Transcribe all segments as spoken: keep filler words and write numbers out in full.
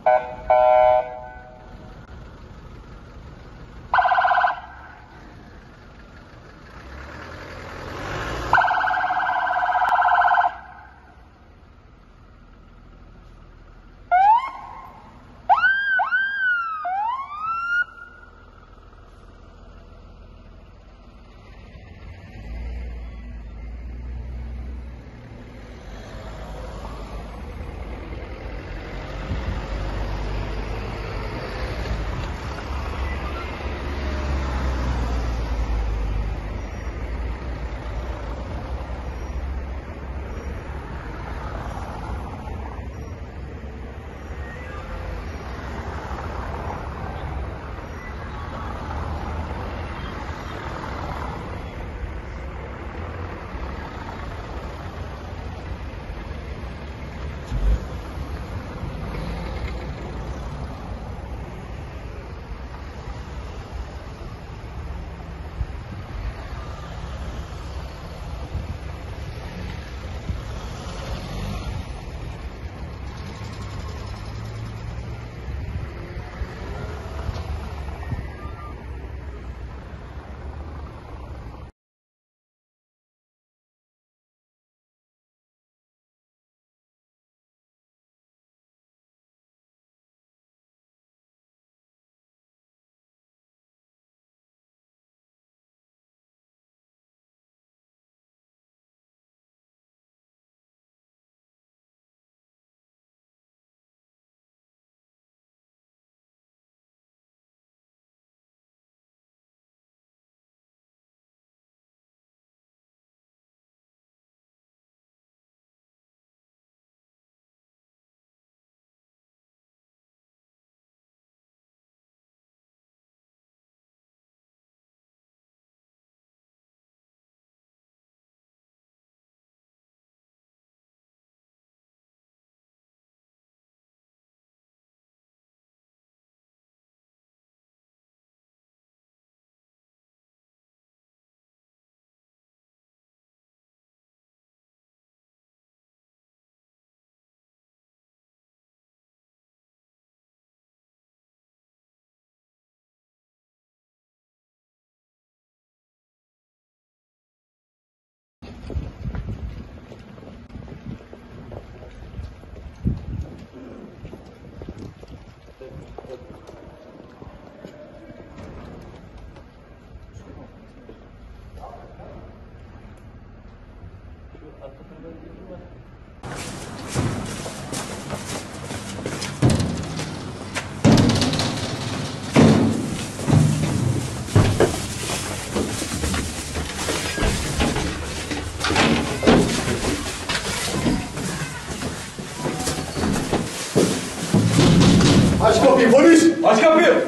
Aç kapıyı polis! Aç kapıyı!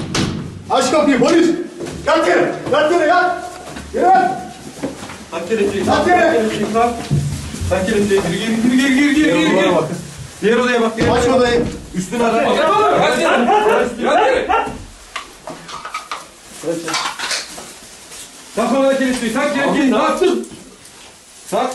Aç kapıyı polis! Yat yere! Yat yere yat! Yere yat! Tak kelepçeyi. Yat yere! Kelepçeyi tak. Tak kelepçeyi. Gir gir gir gir gir gir gir. Diğer odaya bak. Diğer odaya bak. Diğer Aç odayı! Üstüne ara. Yat oğlum! Yat yere! Yat yere! Tak ona kelepçeyi. Tak kelepçeyi. Tak. Tak.